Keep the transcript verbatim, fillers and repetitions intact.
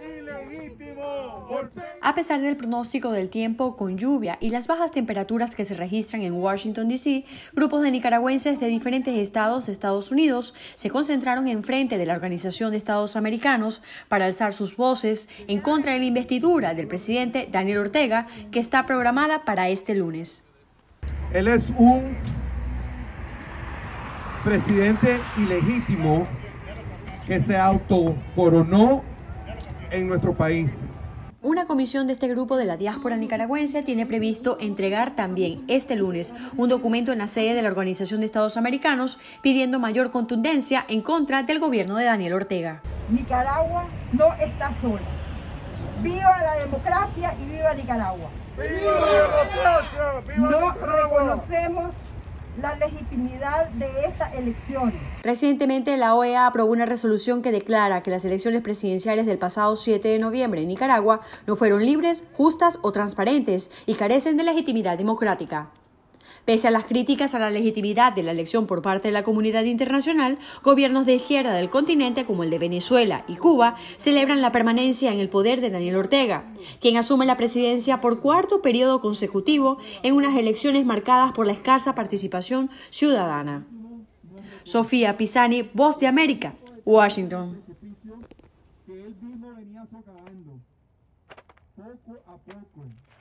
A pesar del pronóstico del tiempo con lluvia y las bajas temperaturas que se registran en Washington, D C, grupos de nicaragüenses de diferentes estados de Estados Unidos se concentraron enfrente de la Organización de Estados Americanos para alzar sus voces en contra de la investidura del presidente Daniel Ortega, que está programada para este lunes. Él es un presidente ilegítimo que se autocoronó en nuestro país. Una comisión de este grupo de la diáspora nicaragüense tiene previsto entregar también este lunes un documento en la sede de la Organización de Estados Americanos pidiendo mayor contundencia en contra del gobierno de Daniel Ortega. Nicaragua no está sola. ¡Viva la democracia y viva Nicaragua! ¡Viva la democracia! ¡Viva no Nicaragua! reconocemos la legitimidad de estas elecciones. Recientemente, la O E A aprobó una resolución que declara que las elecciones presidenciales del pasado siete de noviembre en Nicaragua no fueron libres, justas o transparentes y carecen de legitimidad democrática. Pese a las críticas a la legitimidad de la elección por parte de la comunidad internacional, gobiernos de izquierda del continente como el de Venezuela y Cuba celebran la permanencia en el poder de Daniel Ortega, quien asume la presidencia por cuarto periodo consecutivo en unas elecciones marcadas por la escasa participación ciudadana. Sofía Pisani, Voz de América, Washington. Que él mismo venía socavando, poco a poco.